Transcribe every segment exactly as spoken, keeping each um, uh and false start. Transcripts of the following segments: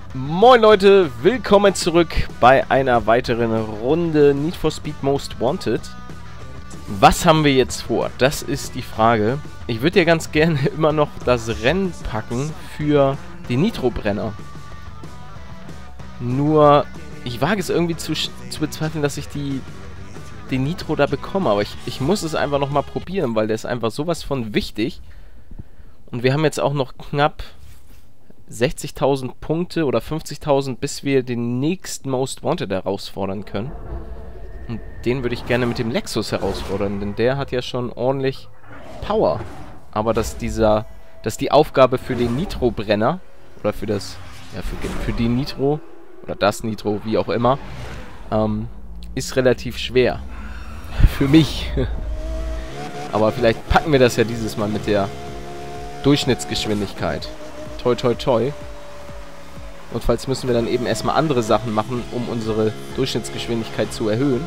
Moin Leute, willkommen zurück bei einer weiteren Runde Need for Speed Most Wanted. Was haben wir jetzt vor? Das ist die Frage. Ich würde ja ganz gerne immer noch das Rennen packen für den Nitro-Brenner. Nur, ich wage es irgendwie zu, zu bezweifeln, dass ich die, den Nitro da bekomme. Aber ich, ich muss es einfach nochmal probieren, weil der ist einfach sowas von wichtig. Und wir haben jetzt auch noch knapp sechzigtausend Punkte oder fünfzigtausend, bis wir den nächsten Most Wanted herausfordern können. Und den würde ich gerne mit dem Lexus herausfordern, denn der hat ja schon ordentlich Power. Aber dass dieser, dass die Aufgabe für den Nitro-Brenner oder für das, ja für, für den Nitro oder das Nitro, wie auch immer, ähm, ist relativ schwer. Für mich. Aber vielleicht packen wir das ja dieses Mal mit der Durchschnittsgeschwindigkeit. Toi, toi, toi. Notfalls müssen wir dann eben erstmal andere Sachen machen, um unsere Durchschnittsgeschwindigkeit zu erhöhen.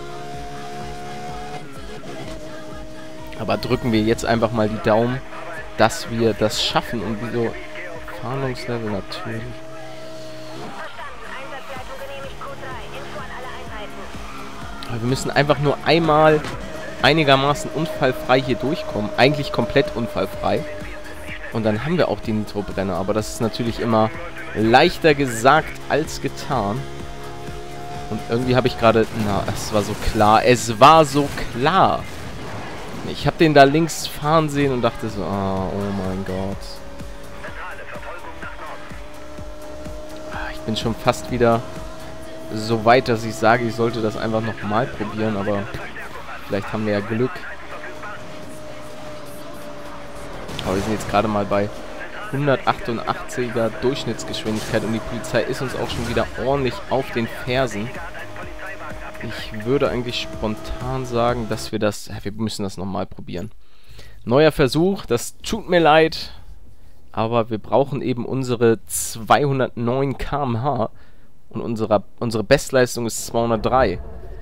Aber drücken wir jetzt einfach mal die Daumen, dass wir das schaffen. Und wieso? Fahndungslevel natürlich. Aber wir müssen einfach nur einmal einigermaßen unfallfrei hier durchkommen. Eigentlich komplett unfallfrei. Und dann haben wir auch die Nitro-Brenner. Aber das ist natürlich immer leichter gesagt als getan. Und irgendwie habe ich gerade... Na, es war so klar. Es war so klar. Ich habe den da links fahren sehen und dachte so... Oh, oh mein Gott. Ich bin schon fast wieder so weit, dass ich sage, ich sollte das einfach nochmal probieren. Aber vielleicht haben wir ja Glück. Aber wir sind jetzt gerade mal bei hundertachtundachtziger Durchschnittsgeschwindigkeit und die Polizei ist uns auch schon wieder ordentlich auf den Fersen. Ich würde eigentlich spontan sagen, dass wir das... Ja, wir müssen das nochmal probieren. Neuer Versuch, das tut mir leid, aber wir brauchen eben unsere zweihundertneun Kilometer pro Stunde und unsere, unsere Bestleistung ist zweihundertdrei.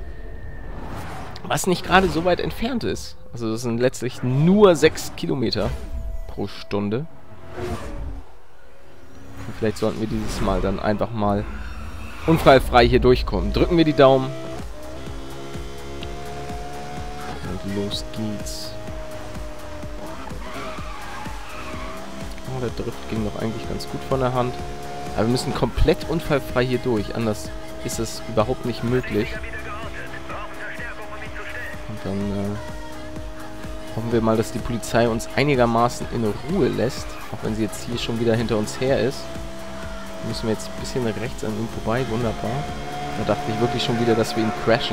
Was nicht gerade so weit entfernt ist. Also das sind letztlich nur sechs Kilometer pro Stunde. Und vielleicht sollten wir dieses Mal dann einfach mal unfallfrei hier durchkommen. Drücken wir die Daumen. Und los geht's. Oh, der Drift ging doch eigentlich ganz gut von der Hand. Aber wir müssen komplett unfallfrei hier durch. Anders ist es überhaupt nicht möglich. Und dann... Äh hoffen wir mal, dass die Polizei uns einigermaßen in Ruhe lässt. Auch wenn sie jetzt hier schon wieder hinter uns her ist. Müssen wir jetzt ein bisschen rechts an ihm vorbei. Wunderbar. Da dachte ich wirklich schon wieder, dass wir ihn crashen.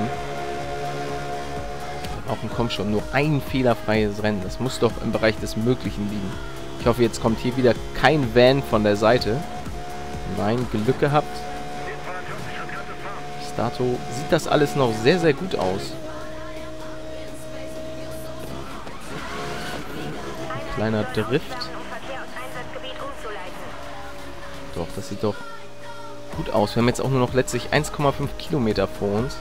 Auch ein komm schon. Nur ein fehlerfreies Rennen. Das muss doch im Bereich des Möglichen liegen. Ich hoffe, jetzt kommt hier wieder kein Van von der Seite. Nein, Glück gehabt. Bis dato sieht das alles noch sehr, sehr gut aus. Kleiner Drift. Doch, das sieht doch gut aus. Wir haben jetzt auch nur noch letztlich eins Komma fünf Kilometer vor uns.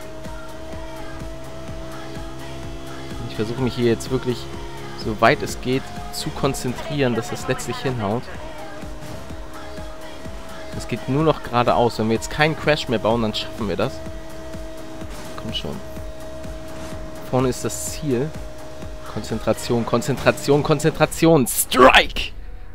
Ich versuche mich hier jetzt wirklich, so weit es geht, zu konzentrieren, dass das letztlich hinhaut. Es geht nur noch geradeaus. Wenn wir jetzt keinen Crash mehr bauen, dann schaffen wir das. Komm schon. Vorne ist das Ziel. Konzentration, Konzentration, Konzentration. Strike!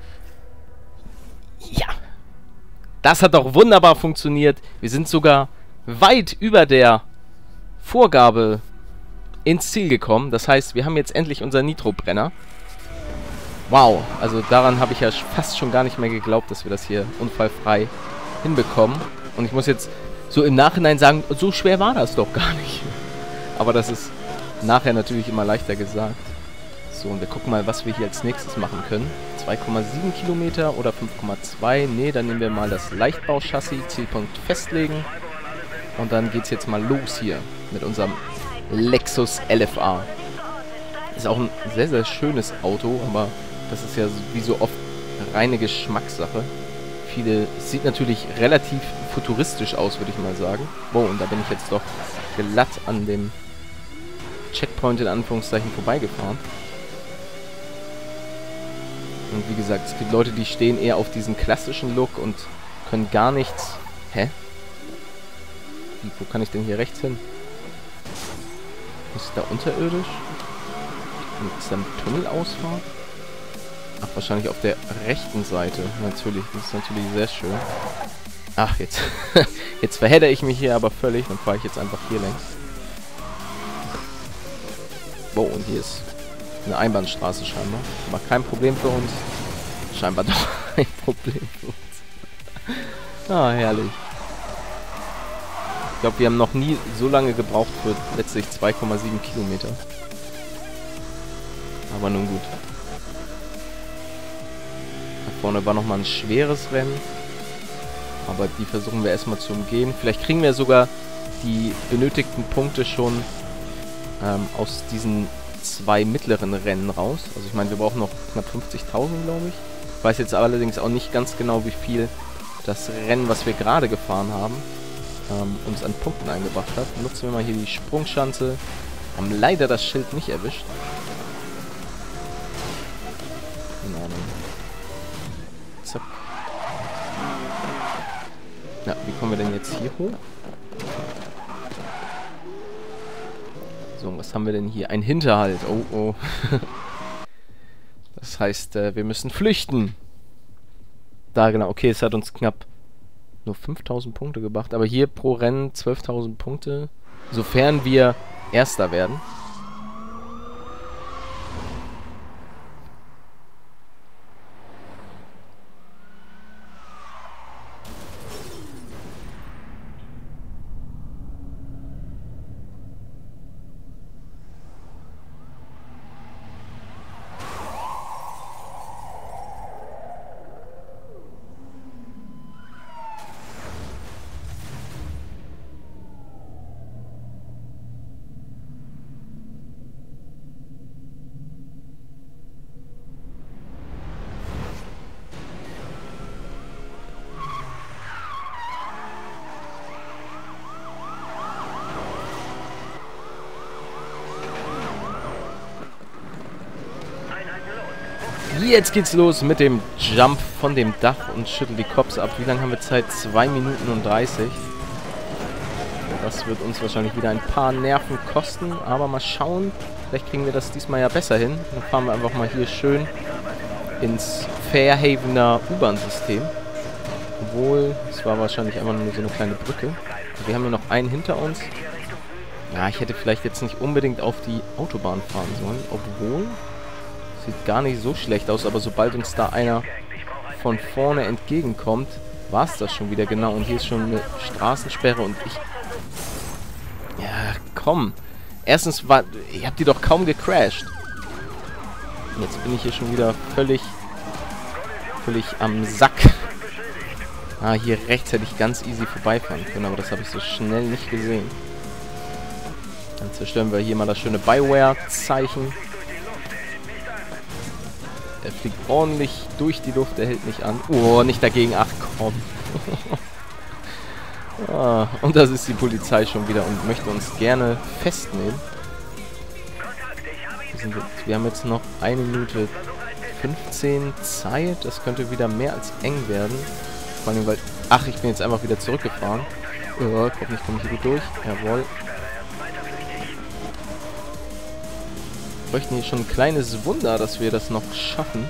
Ja! Das hat doch wunderbar funktioniert. Wir sind sogar weit über der Vorgabe ins Ziel gekommen. Das heißt, wir haben jetzt endlich unseren Nitro-Brenner. Wow, also daran habe ich ja fast schon gar nicht mehr geglaubt, dass wir das hier unfallfrei hinbekommen. Und ich muss jetzt so im Nachhinein sagen, so schwer war das doch gar nicht. Aber das ist nachher natürlich immer leichter gesagt. So, und wir gucken mal, was wir hier als nächstes machen können. zwei Komma sieben Kilometer oder fünf Komma zwei. Ne, dann nehmen wir mal das Leichtbauchassis, Zielpunkt festlegen. Und dann geht's jetzt mal los hier mit unserem Lexus L F A. Ist auch ein sehr, sehr schönes Auto, aber das ist ja wie so oft reine Geschmackssache. Viele, es sieht natürlich relativ futuristisch aus, würde ich mal sagen. Wow, und da bin ich jetzt doch glatt an dem Checkpoint in Anführungszeichen vorbeigefahren. Und wie gesagt, es gibt Leute, die stehen eher auf diesen klassischen Look und können gar nichts Hä? Wie, wo kann ich denn hier rechts hin? Ist da unterirdisch? Ist da eine Tunnelausfahrt? Ach, wahrscheinlich auf der rechten Seite. Natürlich, das ist natürlich sehr schön. Ach, jetzt. Jetzt verhedder ich mich hier aber völlig. Dann fahre ich jetzt einfach hier längs. Wow, und hier ist eine Einbahnstraße scheinbar. Aber kein Problem für uns. Scheinbar doch ein Problem für uns. Ah, herrlich. Ich glaube, wir haben noch nie so lange gebraucht für letztlich zwei Komma sieben Kilometer. Aber nun gut. Da vorne war nochmal ein schweres Rennen. Aber die versuchen wir erstmal zu umgehen. Vielleicht kriegen wir sogar die benötigten Punkte schon ähm, aus diesen zwei mittleren Rennen raus. Also ich meine, wir brauchen noch knapp fünfzigtausend, glaube ich. Ich weiß jetzt allerdings auch nicht ganz genau, wie viel das Rennen, was wir gerade gefahren haben, ähm, uns an Punkten eingebracht hat. Nutzen wir mal hier die Sprungschanze. Haben leider das Schild nicht erwischt. In Ordnung. Zack. Ja, wie kommen wir denn jetzt hier hoch? So, was haben wir denn hier? Ein Hinterhalt. Oh, oh. Das heißt, äh, wir müssen flüchten. Da, genau. Okay, es hat uns knapp nur fünftausend Punkte gebracht. Aber hier pro Rennen zwölftausend Punkte. Sofern wir Erster werden. Jetzt geht's los mit dem Jump von dem Dach und schüttel die Cops ab. Wie lange haben wir Zeit? zwei Minuten und dreißig. Das wird uns wahrscheinlich wieder ein paar Nerven kosten. Aber mal schauen. Vielleicht kriegen wir das diesmal ja besser hin. Dann fahren wir einfach mal hier schön ins Fairhavener U-Bahn-System. Obwohl, es war wahrscheinlich einfach nur so eine kleine Brücke. Wir haben ja noch einen hinter uns. Ja, ich hätte vielleicht jetzt nicht unbedingt auf die Autobahn fahren sollen. Obwohl... Sieht gar nicht so schlecht aus, aber sobald uns da einer von vorne entgegenkommt, war es das schon wieder, genau. Und hier ist schon eine Straßensperre und ich... Ja, komm. Erstens war... Ihr habt die doch kaum gecrashed. Und jetzt bin ich hier schon wieder völlig... Völlig am Sack. Ah, hier rechts hätte ich ganz easy vorbeifahren können, aber das habe ich so schnell nicht gesehen. Dann zerstören wir hier mal das schöne Bioware-Zeichen. Er fliegt ordentlich durch die Luft, er hält nicht an. Oh, nicht dagegen. Ach, komm. Ah, und das ist die Polizei schon wieder und möchte uns gerne festnehmen. Wir, sind jetzt, wir haben jetzt noch eine Minute fünfzehn Zeit. Das könnte wieder mehr als eng werden. Vor allem, weil... Ach, ich bin jetzt einfach wieder zurückgefahren. Oh, hoffentlich komme ich hier gut durch. Jawohl. Wir bräuchten hier schon ein kleines Wunder, dass wir das noch schaffen.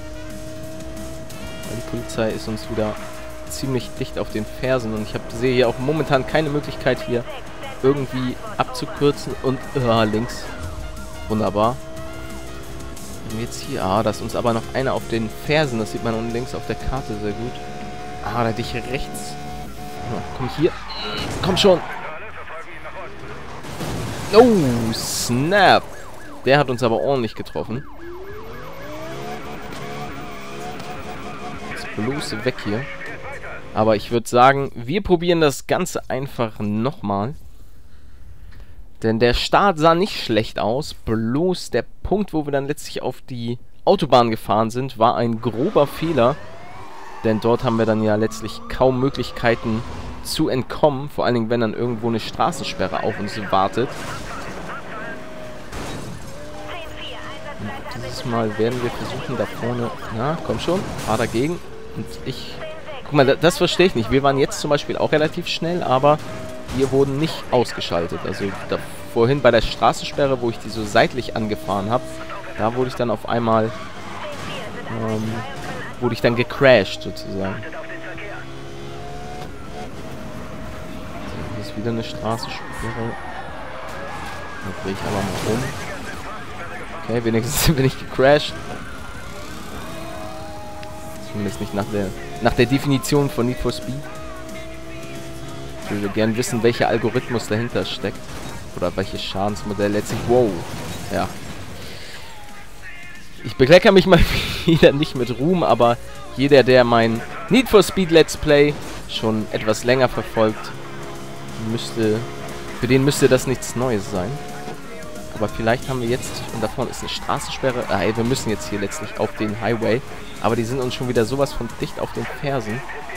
Weil die Polizei ist uns wieder ziemlich dicht auf den Fersen. Und ich hab, sehe hier auch momentan keine Möglichkeit, hier irgendwie abzukürzen. Und uh, links. Wunderbar. Und jetzt hier. Ah, da ist uns aber noch einer auf den Fersen. Das sieht man unten links auf der Karte sehr gut. Ah, da hätte ich rechts. Ja, komm hier. Komm schon. Oh, snap. Der hat uns aber ordentlich getroffen. Jetzt bloß weg hier. Aber ich würde sagen, wir probieren das Ganze einfach nochmal. Denn der Start sah nicht schlecht aus. Bloß der Punkt, wo wir dann letztlich auf die Autobahn gefahren sind, war ein grober Fehler. Denn dort haben wir dann ja letztlich kaum Möglichkeiten zu entkommen. Vor allen Dingen, wenn dann irgendwo eine Straßensperre auf uns wartet. Und dieses Mal werden wir versuchen, da vorne... Na, komm schon. Fahr dagegen. Und ich Guck mal, das, das verstehe ich nicht. Wir waren jetzt zum Beispiel auch relativ schnell, aber wir wurden nicht ausgeschaltet. Also da, vorhin bei der Straßensperre, wo ich die so seitlich angefahren habe, da wurde ich dann auf einmal, ähm, wurde ich dann gecrashed sozusagen. So, hier ist wieder eine Straßensperre. Da drehe ich aber mal um. Okay, wenigstens bin ich gecrashed. Zumindest nicht nach der, nach der Definition von Need for Speed. Ich würde gerne wissen, welcher Algorithmus dahinter steckt. Oder welches Schadensmodell letztlich... Wow. Ja. Ich bekleckere mich mal wieder nicht mit Ruhm, aber jeder, der mein Need for Speed Let's Play schon etwas länger verfolgt, müsste... Für den müsste das nichts Neues sein. Aber vielleicht haben wir jetzt... Und da vorne ist eine Straßensperre. Ah, ey, wir müssen jetzt hier letztlich auf den Highway. Aber die sind uns schon wieder sowas von dicht auf den Fersen.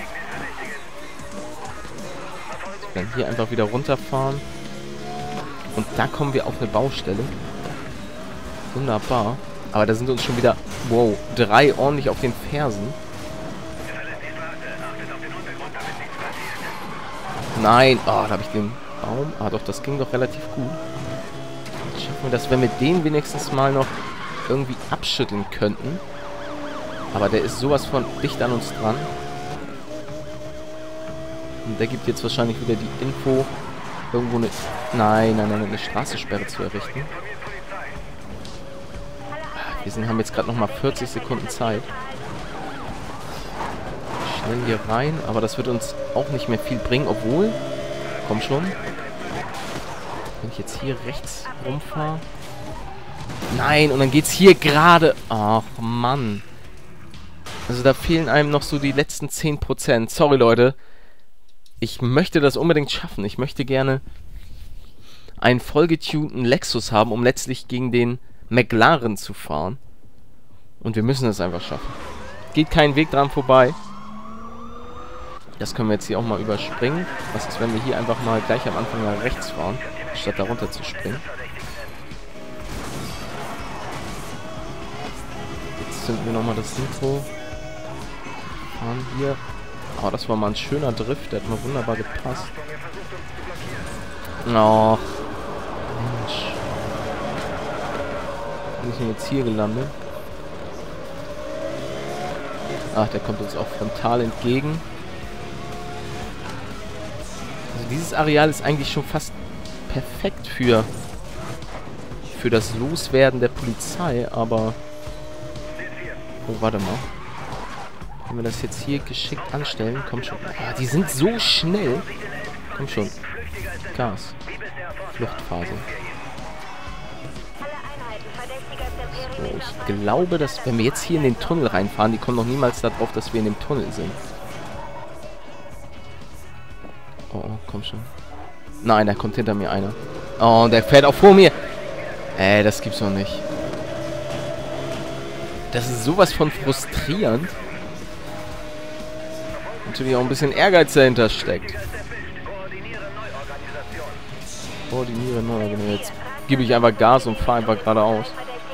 Wir werden hier einfach wieder runterfahren. Und da kommen wir auf eine Baustelle. Wunderbar. Aber da sind uns schon wieder, wow, drei ordentlich auf den Fersen. Nein. Oh, da habe ich den Baum. Ah, doch, das ging doch relativ gut. Jetzt schaffen wir das, wenn wir den wenigstens mal noch irgendwie abschütteln könnten. Aber der ist sowas von dicht an uns dran. Und der gibt jetzt wahrscheinlich wieder die Info, irgendwo eine... Nein, nein, nein, eine Straßensperre zu errichten. Wir sind, haben jetzt gerade nochmal vierzig Sekunden Zeit. Schnell hier rein, aber das wird uns auch nicht mehr viel bringen, obwohl... Komm schon. Wenn ich jetzt hier rechts rumfahre... Nein, und dann geht's hier gerade... Ach, Mann. Also da fehlen einem noch so die letzten zehn Prozent. Sorry, Leute. Ich möchte das unbedingt schaffen. Ich möchte gerne einen vollgetunten Lexus haben, um letztlich gegen den McLaren zu fahren. Und wir müssen es einfach schaffen. Geht kein Weg dran vorbei. Das können wir jetzt hier auch mal überspringen. Was ist, wenn wir hier einfach mal gleich am Anfang nach rechts fahren, statt da runter zu springen? Jetzt zünden wir nochmal das Nitro. Fahren hier. Oh, das war mal ein schöner Drift. Der hat mal wunderbar gepasst. Oh. Mensch. Bin ich denn jetzt hier gelandet? Ach, der kommt uns auch frontal entgegen. Also dieses Areal ist eigentlich schon fast perfekt für für das Loswerden der Polizei, aber... Oh, warte mal. Wenn wir das jetzt hier geschickt anstellen, komm schon. Ah, die sind so schnell. Komm schon. Gas. Fluchtphase. So, ich glaube, dass wenn wir jetzt hier in den Tunnel reinfahren, die kommen noch niemals darauf, dass wir in dem Tunnel sind. Oh, oh, komm schon. Nein, da kommt hinter mir einer. Oh, und der fährt auch vor mir. Ey, das gibt's doch nicht. Das ist sowas von frustrierend. Natürlich auch ein bisschen Ehrgeiz dahinter steckt. Koordiniere Neuorganisation. Jetzt gebe ich einfach Gas und fahre einfach geradeaus.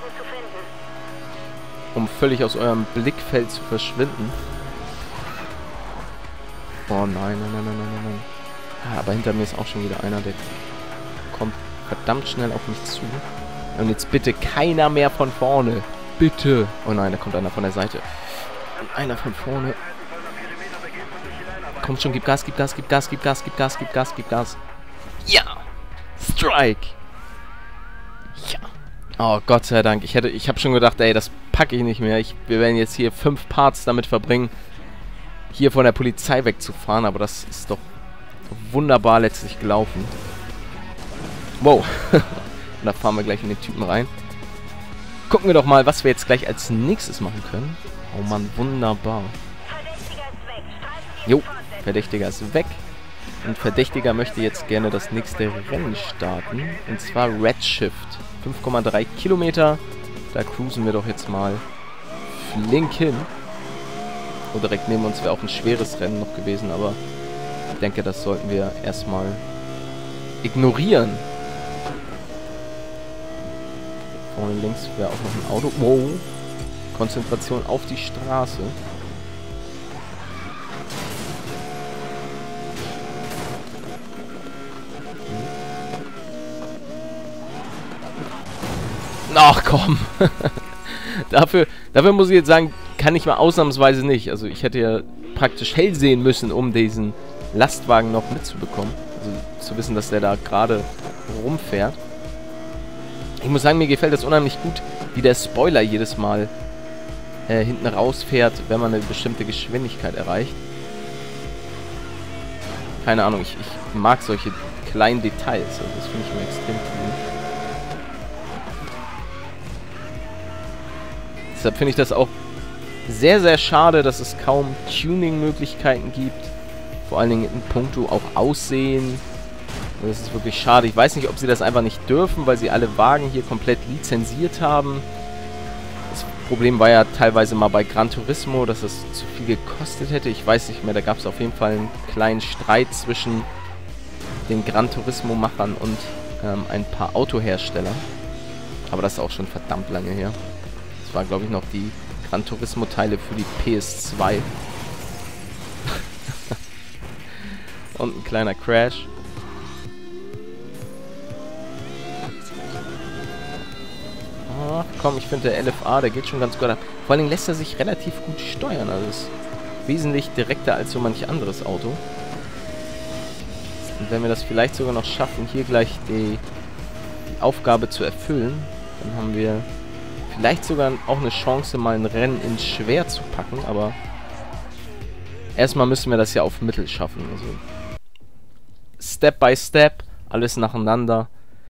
Um völlig aus eurem Blickfeld zu verschwinden. Oh nein, nein, nein, nein, nein, nein. Ah, aber hinter mir ist auch schon wieder einer, der kommt verdammt schnell auf mich zu. Und jetzt bitte keiner mehr von vorne. Bitte. Oh nein, da kommt einer von der Seite. Und einer von vorne. Komm schon, gib Gas, gib Gas, gib Gas, gib Gas, gib Gas, gib Gas, gib Gas. Ja! Strike! Ja! Oh, Gott sei Dank. Ich hätte, ich habe schon gedacht, ey, das packe ich nicht mehr. Ich, wir werden jetzt hier fünf Parts damit verbringen, hier von der Polizei wegzufahren. Aber das ist doch wunderbar letztlich gelaufen. Wow. Und da fahren wir gleich in den Typen rein. Gucken wir doch mal, was wir jetzt gleich als nächstes machen können. Oh Mann, wunderbar. Jo, Verdächtiger ist weg. Und Verdächtiger möchte jetzt gerne das nächste Rennen starten. Und zwar Redshift. fünf Komma drei Kilometer. Da cruisen wir doch jetzt mal flink hin. Oh, direkt neben uns wäre auch ein schweres Rennen noch gewesen, aber ich denke, das sollten wir erstmal ignorieren. Vorne links wäre auch noch ein Auto. Wow. Konzentration auf die Straße. Ach komm. dafür, dafür muss ich jetzt sagen, kann ich mal ausnahmsweise nicht. Also ich hätte ja praktisch hell sehen müssen, um diesen Lastwagen noch mitzubekommen. Also zu wissen, dass der da gerade rumfährt. Ich muss sagen, mir gefällt das unheimlich gut, wie der Spoiler jedes Mal äh, hinten rausfährt, wenn man eine bestimmte Geschwindigkeit erreicht. Keine Ahnung, ich, ich mag solche kleinen Details. Also das finde ich immer extrem cool. Deshalb finde ich das auch sehr, sehr schade, dass es kaum Tuning-Möglichkeiten gibt. Vor allen Dingen in puncto auch Aussehen. Das ist wirklich schade. Ich weiß nicht, ob sie das einfach nicht dürfen, weil sie alle Wagen hier komplett lizenziert haben. Das Problem war ja teilweise mal bei Gran Turismo, dass es zu viel gekostet hätte. Ich weiß nicht mehr, da gab es auf jeden Fall einen kleinen Streit zwischen den Gran Turismo-Machern und ähm, ein paar Autoherstellern. Aber das ist auch schon verdammt lange her. Das war, glaube ich, noch die Gran Turismo-Teile für die P S zwei. Und ein kleiner Crash. Ach komm, ich finde der L F A, der geht schon ganz gut ab. Vor allen Dingen lässt er sich relativ gut steuern. Also ist wesentlich direkter als so manch anderes Auto. Und wenn wir das vielleicht sogar noch schaffen, hier gleich die, die Aufgabe zu erfüllen, dann haben wir vielleicht sogar auch eine Chance, mal ein Rennen ins Schwer zu packen. Aber erstmal müssen wir das ja auf Mittel schaffen. Also Step by Step, alles nacheinander.